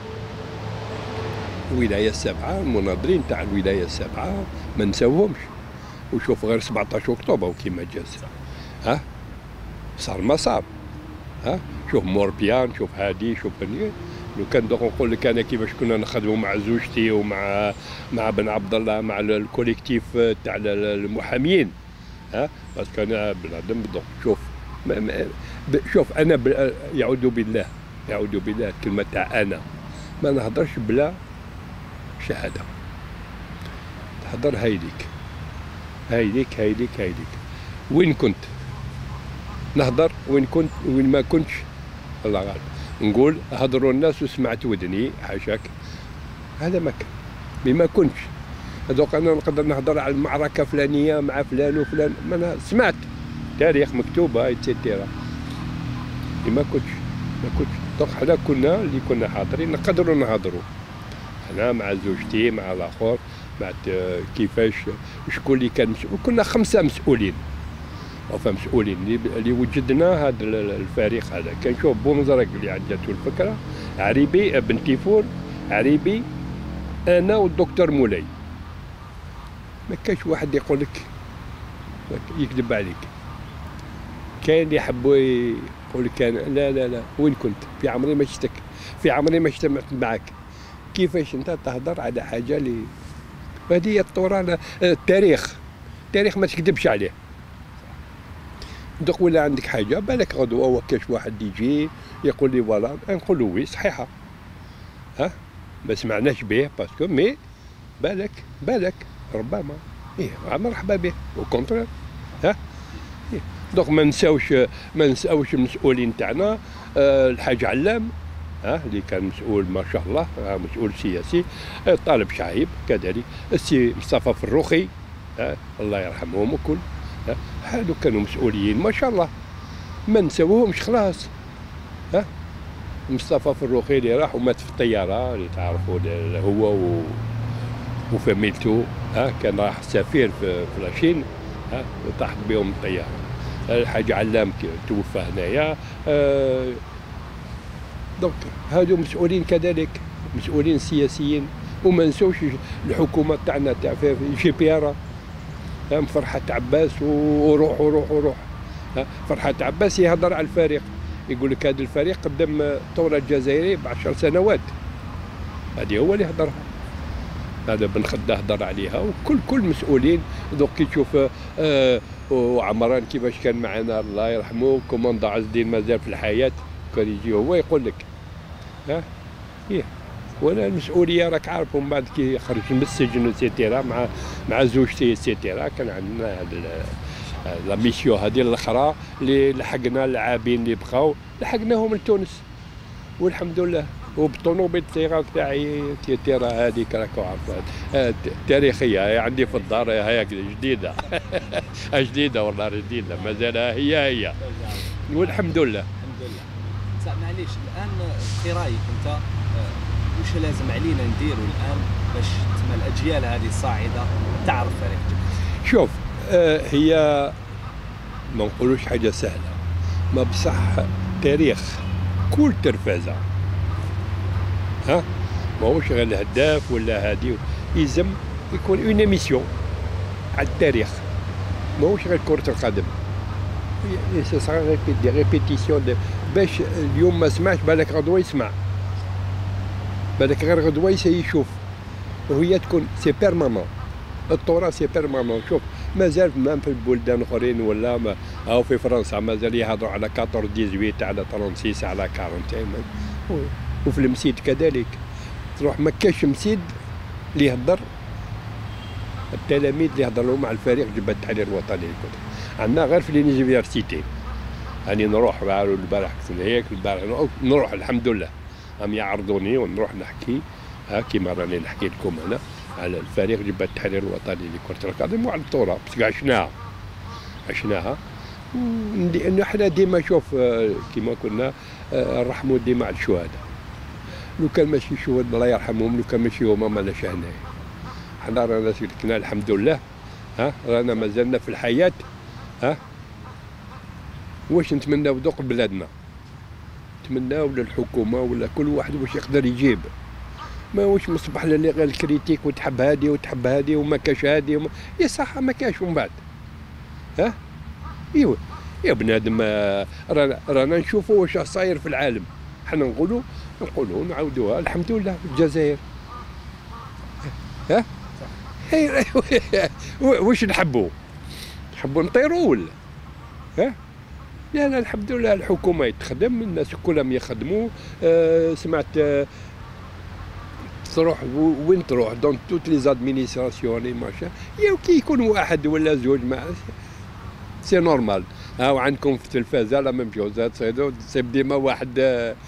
الولايه السبعه، المناضلين تاع الولايه السبعه ما نساوهمش. وشوف غير 17 اكتوبر كيما جاز. صار ما صار. شوف موربيان، شوف هادي، شوف لو كان دوك نقول لك انا كيفاش كنا نخدموا مع زوجتي ومع بن عبد الله مع الكوليكتيف تاع المحامين. باسكو انا بنادم شوف شوف انا يعوذ بالله الكلمه تاع انا ما نهضرش بلا شهاده. تهضر هايليك وين كنت نهضر، وين كنت وين ما كنتش الله غالب. نقول هضروا الناس وسمعت ودني، حاشاك. هذا ما كان ما كنتش. دوك انا نقدر نهضر على المعركه فلانيه مع فلان وفلان، ما أنا سمعت تاريخ مكتوبه ايتترا. ما كنتش. دوك حنا اللي كنا حاضرين نقدروا نهضروا. انا مع زوجتي مع الاخر مع كيفاش شكون اللي كان مسؤول. كنا 5 مسؤولين مسؤولين اللي وجدنا هذا الفريق هذا. كان شوف بومزرق اللي عجبته الفكره، عريبي بن تيفور، عريبي، انا والدكتور مولاي. ما كاش واحد يقول لك يكذب عليك. كاين اللي يحبوا يقول لك لا وين كنت؟ في عمري ما اجتمعت معك. كيفاش انت تهضر على حاجه اللي هذه هي الطورة. التاريخ ما تكذبش عليه. دوك ولا عندك حاجه بالك غدوه وكاش واحد يجي يقول لي فوالا، نقول له وي صحيحه. ما سمعناش به باسكو مي بالك ربما مرحبا به وكونترير. دوك ما نساوش المسؤولين تاعنا. الحاج علام اللي كان مسؤول ما شاء الله، مسؤول سياسي. طالب شعيب كذلك. السي مصطفى فروخي الله يرحمهم وكل. هادو كانوا مسؤولين ما شاء الله، ما نساوهمش خلاص. مصطفى فروخي اللي راح ومات في الطياره اللي تعرفوا هو وفاميلته. كان راح سفير في لاشين وطاحت بهم الطياره. الحاج علام توفى هنايا. دونك هادو مسؤولين كذلك، مسؤولين سياسيين. وما نساوش الحكومه تاعنا تاع جي بي ار. فرحات عباس وروح. فرحات عباس يهضر على الفريق، يقول لك هذا الفريق قدم الثوره الجزائريه ب10 سنوات. هذه هو اللي هضرها. هذا بن خده هضر عليها وكل مسؤولين. دوك كي تشوف وعمران كيفاش كان معنا الله يرحمه، كوموندا عز الدين مازال في الحياه، كان يجي هو يقول لك وانا المسؤوليه راك عارف. ومن بعد كي خرجت من السجن سيتيرا مع زوجتي سيتيرا، كان عندنا هذا لا ميسيون هذه الاخرى اللي لحقنا اللاعبين اللي بقاو لحقناهم لتونس والحمد لله. وبالطوموبيل الصغار تاعي تيرا هذيك راكو عارفه تاريخيه عندي في الدار هيك جديده جديده والله جديده مازالها هي والحمد لله. الحمد لله. معليش الان في رايك انت واش لازم علينا نديروا الان باش تسمى الاجيال هذه الصاعده تعرف فريق جبهة؟ شوف هي ما نقولوش حاجه سهله، ما بصح تاريخ كل ترفازه ماهوش غير الهداف ولا هادي، يلزم يكون اون ايميسيون على التاريخ، ماهوش غير كرة القدم، سي صار دي ريبيتيسيون باش اليوم ما سمعش بالك غدوه يسمع، بالك غير غدوه يشوف، وهي تكون سي بيرمانون، التراث سي بيرمانون. شوف مازال في البلدان الاخرين ولا ما او في فرنسا مازال يهضروا على 14 18 على 36 على 40، وفي المسيد كذلك تروح ما كاش مسيد اللي يهضر التلاميذ اللي يهضروا مع الفريق جبهة التحرير الوطني. عندنا غير في لينيفرسيتي يعني نروح البارح هيك البارح نروح الحمد لله هم يعرضوني ونروح نحكي كيما راني نحكي لكم هنا على الفريق جبهة التحرير الوطني لكرة القدم وعلى التراث باسكو عشناها لأنه احنا ديما شوف كيما كنا نرحموا ديما على الشهداء، لو كان ماشي شهداء الله يرحمهم، لو كان ماشي هما ماناش هنايا، حنا رانا سلكنا الحمد لله رانا مازلنا في الحياة واش نتمناو دوق بلادنا، نتمناو للحكومة ولا كل واحد واش يقدر يجيب، ما واش مصبح لي غير الكريتيك وتحب هادي وتحب هادي وما كاش هادي يا صح ما كاش ومن بعد ايوا يا بنادم رانا نشوفوا واش صاير في العالم، حنا نقولوا نعاودوها الحمد لله في الجزائر واش نحبوا نطيروا ولا لا الحمد لله الحكومه يتخدم، الناس كلهم يخدموا. سمعت تروح وين تروح دون توت لي زادمينيستراسيون ماشا كي يكون واحد ولا زوج مع سي نورمال. وعندكم في التلفازه لا ميم جوز تصيب ديما واحد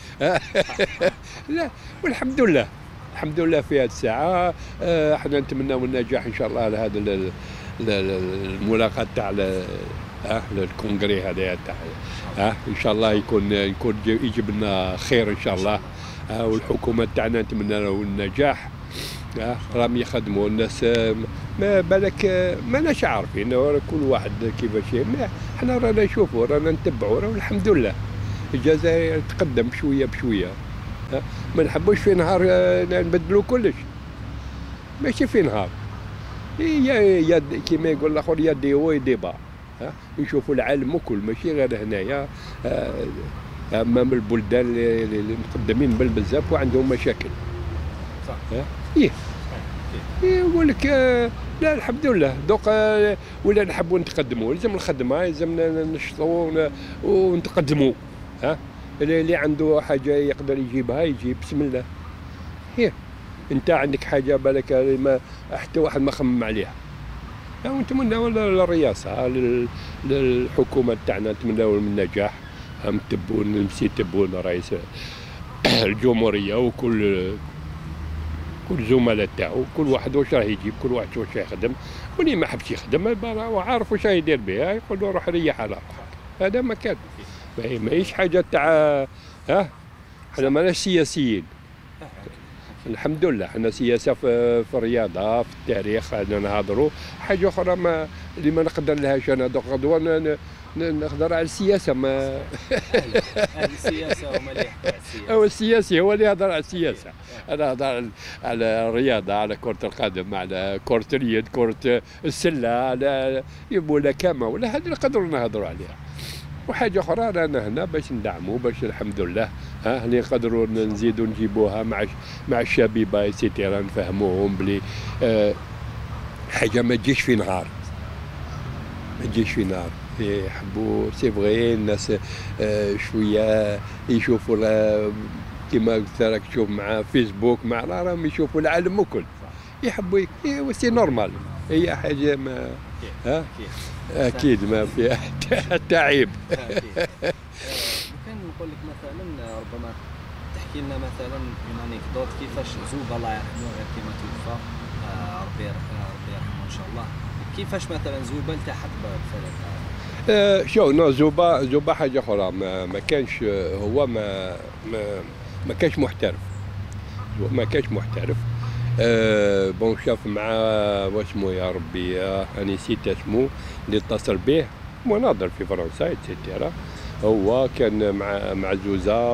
لا والحمد لله في هذه الساعه احنا نتمناو النجاح ان شاء الله على هذا الملاقات تاع الكونغري هذا تاع ان شاء الله يكون يجيب لنا خير ان شاء الله. والحكومه تاعنا نتمنى له النجاح، راهم يخدموا الناس ما بالك ماناش عارفين كل واحد كيفاش احنا رانا نشوفوا رانا نتبعوا والحمد لله الجزائر تقدم شويه بشويه. ما نحبوش في نهار نبدلوا كلش، ماشي في نهار يا كيما يقول الاخر يا دي هو دي با نشوفوا العالم الكل ماشي غير هنايا امام البلدان اللي مقدمين بزاف وعندهم مشاكل صح يقول لك لا الحمد لله دوك ولا نحبوا نتقدموا لازم الخدمه لازمنا نشطوا ونتقدموا اللي عنده حاجه يقدر يجيبها يجيب بسم الله. انت عندك حاجه بالك ما حتى واحد ما خمم عليها ونتمنى للرئاسه للحكومه تاعنا نتمنى لهم النجاح، هم يتبون رئيس الجمهوريه وكل زملاء تاعو كل واحد واش راه يجيب كل واحد واش يخدم، واللي ما حبش يخدم وعارف واش يدير بها يقول له روح ريح على روحك. هذا ما كان ماهيش حاجه تاع حنا ماناش سياسيين الحمد لله، حنا سياسه في الرياضه في التاريخ نهضروا حاجه اخرى ما اللي ما نقدر لهاش انا دوك غدوه نقدر على السياسه ما السياسه هما اللي يحكوا على السياسه هو السياسي هو اللي يهضر على السياسه، انا نهضر على الرياضه على كره القدم على كره اليد كره السله على ولا كما ولا هذه اللي نقدروا نهضروا عليها. وحاجه اخرى رانا هنا باش ندعموا باش الحمد لله اللي نقدروا نزيدوا نجيبوها مع الشبيبه ايتترا نفهموهم بلي حاجه ما تجيش في نهار يحبوا سي فغي الناس شويه يشوفوا كما قلت لك تشوف مع فيسبوك مع راهم يشوفوا العالم الكل يحبوا سي نورمال، هي حاجه ما اكيد ما فيها تعيب. ممكن نقول لك مثلا ربما تحكي تحكي لنا مثلا اون انيكدوت كيفاش زوبا الله يرحمه غير كيما توفى، ربي يرحمه ان شاء الله، كيفاش مثلا زوبا التحق بالفريق؟ شو نو زوبا حاجه اخرى، ما كانش هو ما كانش محترف، ما كانش محترف. بون شاف مع واسمو يا ربي، انا نسيت اسمه اللي اتصل به مناظر في فرنسا اتسيتيرا. هو كان مع زوزا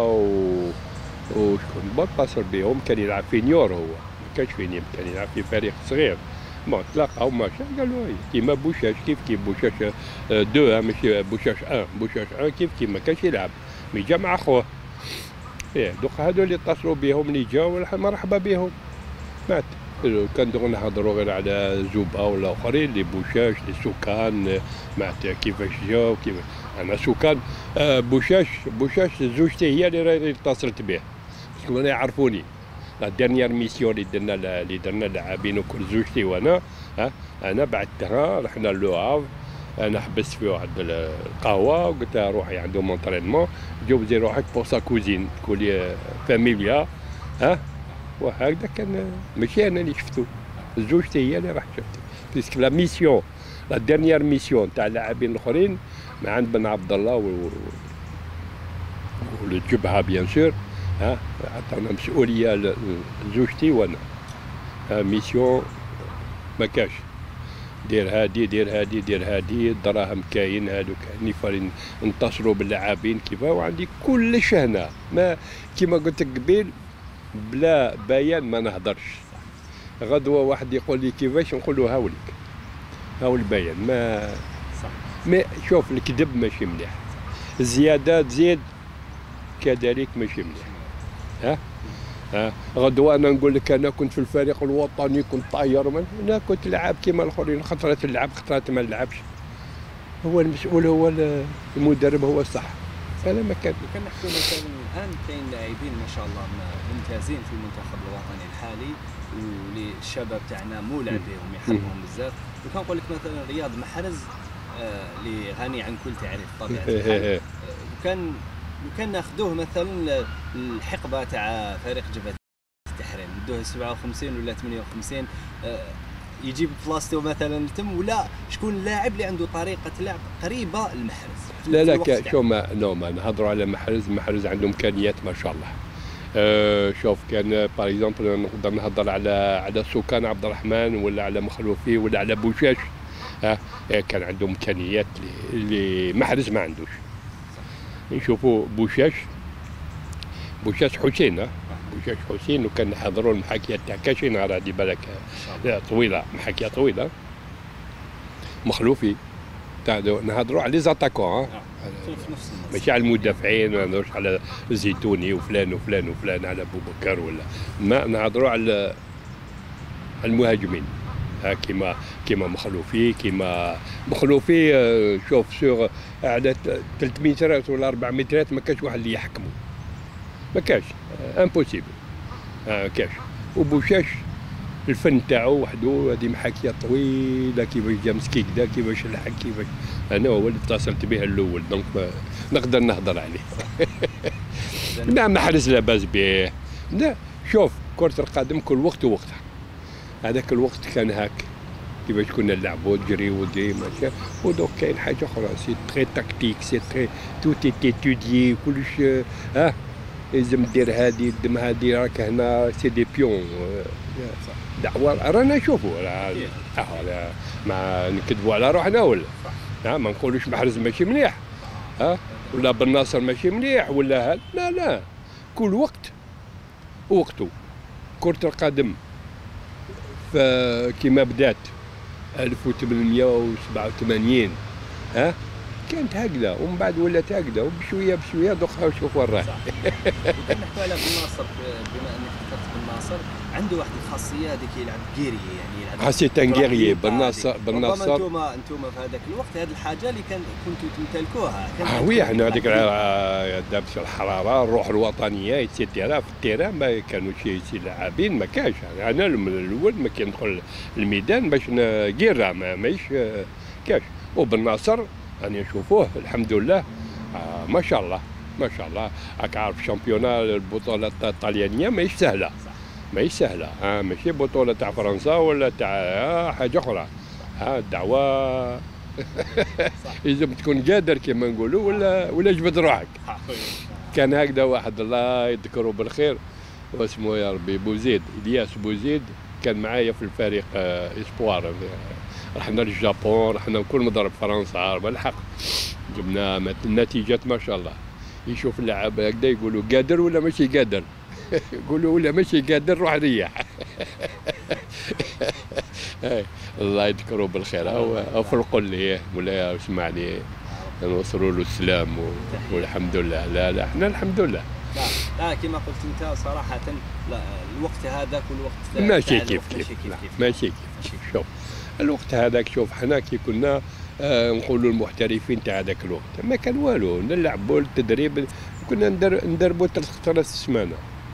وشكون اتصل بهم، كان يلعب في نيور، هو ما كانش في نيم، كان يلعب في فريق صغير. بون تلاقاو ماشي قالوا كيما بوشاش، كيف بوشاش 2 ماشي بوشاش 1، بوشاش 1 كيف ما كانش يلعب، مي جا مع خوه. دوك هادو اللي اتصلوا بهم اللي جاو مرحبا بهم. مات كان دوك نهضروا غير على زوبا ولا اخرين اللي بوشاش اللي سكان مات كيفاش جاو كيف. انا سكان بوشاش زوجتي هي اللي اتصلت به، باسكو انا يعرفوني. لا ديرنيير ميسيون اللي درنا لاعبين وكل زوجتي وانا، انا بعثتها، رحنا لو هاف، انا حبست في واحد القهوه وقلت لها روحي عندهم اونترينمون، جوزي روحك بور سا كوزين، تقول لي فاميليا. وهكذا كان، ماشي انا اللي شفتو، زوجتي هي اللي راحت شفتو، باسكو لا ميسيون لا ديرنيير ميسيون تاع اللاعبين الاخرين مع عند بن عبد الله والجبهه بيان سور، عطانا مسؤوليه زوجتي وانا، ميسيون ما كاش دير هادي الدراهم كاين، هادو كاين فارين نتصلوا باللاعبين كيفاه، وعندي كلش هنا، ما كيما قلت لك قبيل بلا بيان ما نهضرش. غدوه واحد يقول لي كيفاش، نقول له هاولك هاو البيان، ما شوف الكذب ماشي مليح، الزيادات زيد كذلك ماشي مليح. غدوه انا نقول لك انا كنت في الفريق الوطني، كنت طاير، انا كنت لعب كيما الاخرين، خطرات نلعب خطرات ما نلعبش، هو المسؤول هو المدرب هو الصح. انا ما كان نحكوا مثلا الان كاين لاعبين ما شاء الله ممتازين في المنتخب الوطني الحالي، واللي الشباب تاعنا مولع بهم يحبهم بزاف، وكنقول لك مثلا رياض محرز اللي غني عن كل تعريف بطبيعه الحال، وكان ناخذوه مثلا الحقبه تاع فريق جبهه التحرير، ندوه 57 ولا 58، يجيب بلاصتو مثلا تم، ولا شكون اللاعب اللي عنده طريقه لعب قريبه للمحرز. لا شو ما نهضروا على محرز عنده امكانيات ما شاء الله. شوف كان باغ اكزومبل نقدر نهضر على سكان عبد الرحمن، ولا على مخلوفي، ولا على بوشاش، كان عندهم امكانيات اللي محرز ما عندوش. نشوفوا بوشاش حسين، بوشاش حسين، وكان نحضروا المحاكيات تاع كاشي نهار هادي بالك طويله، محاكيه طويله. مخلوفي تاع نهضروا على لي زاتاكون، ماشي على المدافعين، ما نهضروش على زيتوني وفلان على ابو بكر، ولا ما نهضروا على المهاجمين، كيما مخلوفي شوف سوغ على 3 مترات ولا 4 مترات ما كاش واحد اللي يحكمه، ما كاش، امبوسيبل، كاش. وبوشاش الفن تاعو وحده، هذه محاكيه طويله، كيفاش جا مسكي كدا، كيفاش لحق، كيفاش انا هو اللي اتصلت به الاول، دونك نقدر نهضر عليه. لا محرز لاباس به، لا شوف كرة القدم كل وقت ووقتها، هذاك الوقت كان هاك كيفاش كنا نلعبوا تجريو ديما، ودوك كاين حاجه اخرى، سي تري تاكتيك، سي تري تو تيتوديي كلش، لازم دير هادي دم هادي، راك هنا سي دي بيون، دعوه رانا نشوفوا، ما نكذبوا على روحنا، ولا ما نقولوش محرز ماشي مليح، ولا بن ناصر ماشي مليح، ولا لا كل وقت ووقته. كرة القدم كيما بدات 1887 كانت هكذا، ومن بعد ولات هكذا، وبشويه دوك شوف وين راهي. نحكوا على بن ناصر، بما انك ذكرت بن ناصر، عنده واحد الخاصيه هذيك يلعب كيري، يعني يلعب خاصيه تنغيري. بن ناصر انتم في هذاك الوقت هذه الحاجه اللي كنتوا تمتلكوها. وي احنا هذيك دابت الحراره، الروح الوطنيه ايتترا في التيران، ما كانوش شي لاعبين، ما كاش. انا من الاول ما كندخل الميدان باش نقير، ماهيش كاش. وبن ناصر راني نشوفوه الحمد لله، ما شاء الله ما شاء الله. راك عارف الشامبيونا البطوله الطليانيه ماهيش سهله، ماهيش سهله، ماشي بطوله تاع فرنسا ولا تاع حاجه اخرى. الدعوه لازم تكون قادر كما نقولوا، ولا جبد روحك. كان هكذا واحد الله يذكره بالخير واسمه يا ربي بوزيد، الياس بوزيد، كان معايا في الفريق اسبوار. رحنا للجابون، رحنا كل مضرب فرنسا بالحق، جبنا نتيجات ما شاء الله. يشوف اللاعب هكذا يقولوا قادر ولا ماشي قادر، يقولوا ولا ماشي قادر روح ريح. الله يذكره بالخير. او في القل ولا اسمعني نوصلوا له السلام والحمد لله. لا احنا الحمد لله. لا كما قلت انت صراحه، لا الوقت هذاك والوقت ماشي كيف ماشي كيف. شوف الوقت هذاك، شوف حنا كي كنا نقولوا المحترفين تاع هذاك الوقت ما كان والو، نلعبوا التدريب كنا ندربوا 3 سمانه.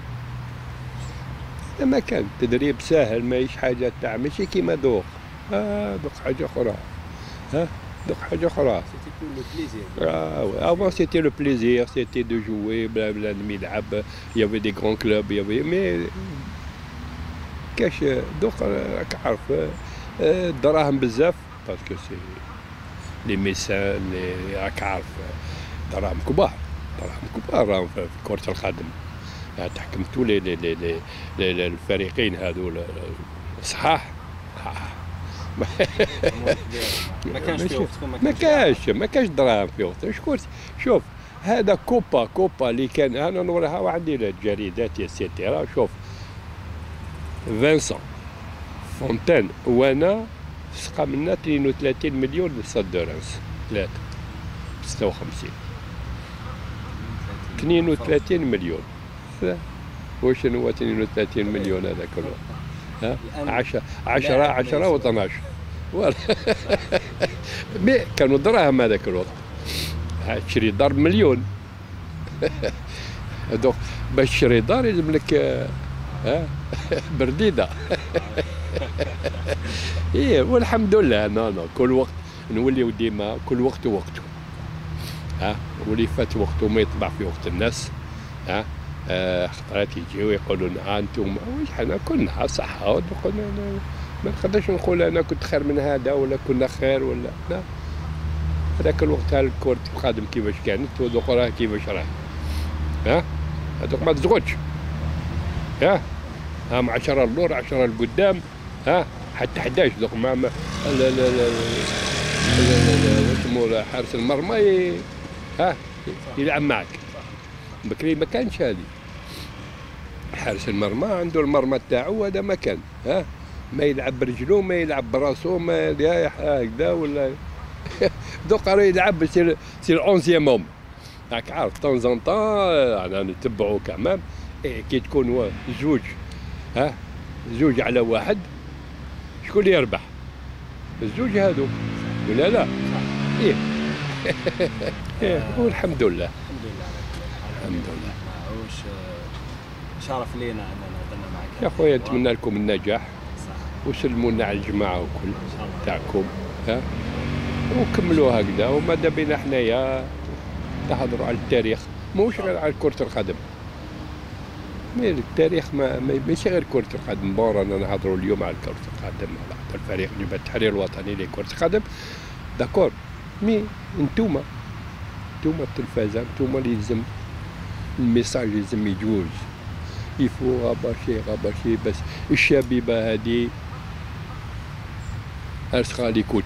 ما كان التدريب ساهل، ماهيش حاجه تاع ماشي كيما دوق. دوق حاجه اخرى. دوق حاجه اخرى. Avant c'était le plaisir, c'était de jouer, blablabla, يلعب. Il y avait des grands clubs, il y avait mais كاش دوق راك عارف الدراهم بزاف باسكو سي لي ميسان لي راك عارف دراهم كبار راهم في كرة القدم. تحكم تو الفريقين هذو صحاح. ما كانش في وقتكم، ما كانش دراهم في وقتنا. شكون شوف هذا كوبا اللي كان انا نوريها عندي الجريدات يا سيتيرا. شوف فينسون فونتين وانا سقى منا 32 مليون لصاد دورانس 56 32 مليون. واش هو 32 مليون هذاك الوقت؟ 10 و12 مي كانوا دراهم هذاك الوقت. تشري دار بمليون. دوك باش تشري دار يلزم لك برديده. والحمد لله. نو كل وقت نوليو ديما كل وقت ووقته. واللي فات وقته ما يطبع في وقت الناس. خطرات يجيو يقولوا انتم واش حنا كنا صح، قلنا ما نقدرش نقول انا كنت خير من هذا ولا كنا خير ولا لا. هذاك الوقت الكرة القدم كيفاش كانت ودوك راه كيفاش راه. هذوك ما تزغدش. هم 10 اللور 10 القدام. حتى 11 دوك ما لا لا لا اسمه حارس المرمى يلعب معك. بكري ما كانش هذه. حارس المرمى عنده المرمى تاعو، هذا ما كان. ما يلعب برجلو، ما يلعب براسو، ما هكذا ولا. دوك راه يلعب سي الأونزيام هوم. راك عارف طون زون طون انا نتبعو كمان. كي تكون زوج على واحد شكون اللي يربح؟ الزوج هذو ولا لا؟ والحمد لله. الحمد لله. شرف لينا اننا ظلنا معك يا خويا. نتمنى لكم النجاح وسلمونا على الجماعه وكل تاعكم. وكملوا هكذا. وماذا بينا حنايا نهضروا على التاريخ، ماهوش غير على كرة القدم. التاريخ ماشي غير كرة القدم. رانا نهضروا اليوم على كرة القدم، على الفريق جبهة التحرير الوطني لكرة القدم. داكور مي انتوما التلفازة، انتوما اللي يلزم الميساج لازم يجوز. يفو غاباشي بس الشبيبة هذه سخا ليكوت.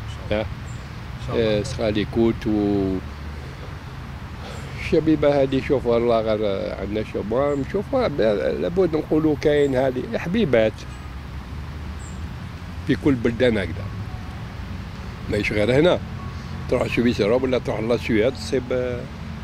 سخا ليكوت الشبيبة هذه. شوف والله غير عندنا شباب نشوف لابد نقولوا كاين هذه الحبيبات في كل بلدان هكذا، ماهيش غير هنا. تروح سويسرا ولا تروح لاسويد تصيب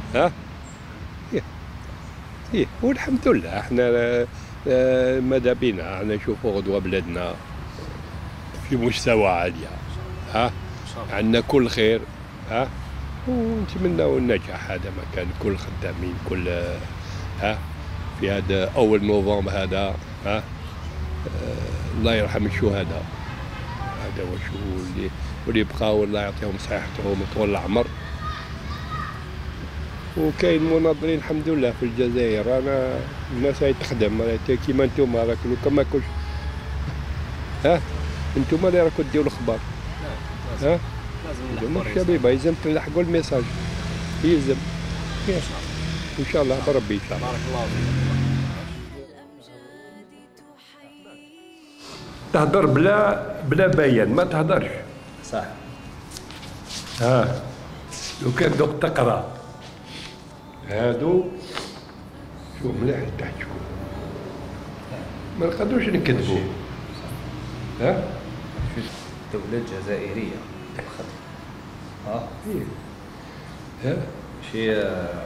والحمد لله. احنا ماذا بينا احنا نشوفوا غدوه بلادنا في مستوى عاليه. عندنا كل خير. ونتمناو النجاح. هذا مكان كل خدامين كل في هذا اول نوفمبر هذا. الله يرحم الشهداء. هذا واش واللي بقاو الله يعطيهم صحتهم وطول العمر. وكاين مناضلين الحمد لله في الجزائر. انا الناس هاي تخدم كيما نتوما راكم لو ما كنتش انتوما اللي راكم ديروا الاخبار. لازم انتوما الشبيبه يلزم تلحقوا الميساج، يلزم ان شاء الله بربي ان شاء الله. بارك الله فيك. تهضر بلا بيان، ما تهضرش. صح. لو كان دوك تقرا هادو شوف مليح تحت شكون ما نقدروش نكذبوا. دولة جزائرية شي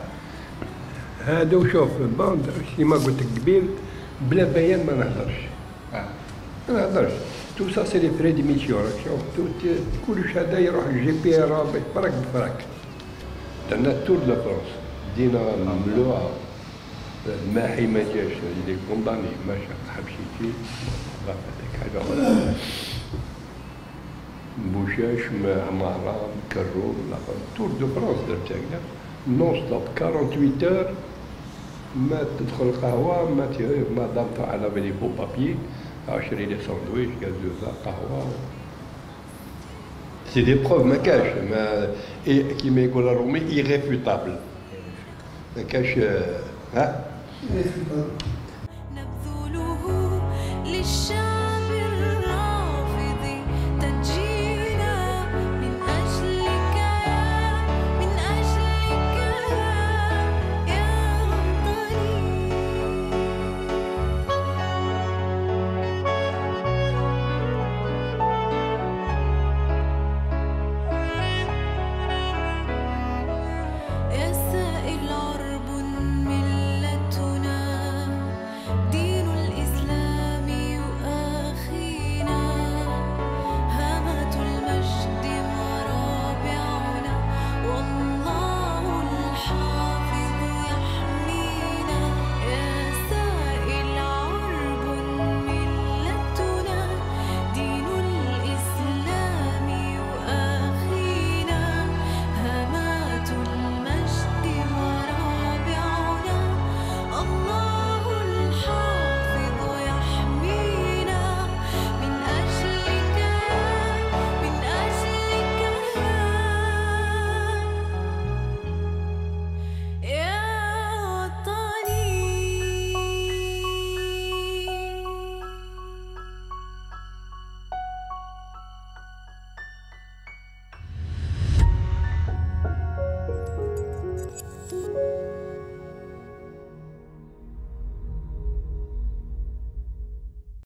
هادو شوف باند كيما قلت لك قبيل بلا بيان ما نهضرش. ما نهضرش تو سا سي لي فري ديميسيون. شوف كلش هذا يروح الجي بي رابط فرق بفرق. درنا تور دو فرونس دينا مملوعة. ماحي ما جاش اللي كونداني ما حبش يجي هذيك حاجة أخرى. بوشاش مهران كروم تور دو فرونس درت هكذا نون ستوب 48 اور. ما تدخل قهوة ما دامت على بالي بو بابيي اشري لي ساندويش كازوزة قهوة. سي دي بروف ما كاش كيما يقول الرومي ايريفوتابل ما كاش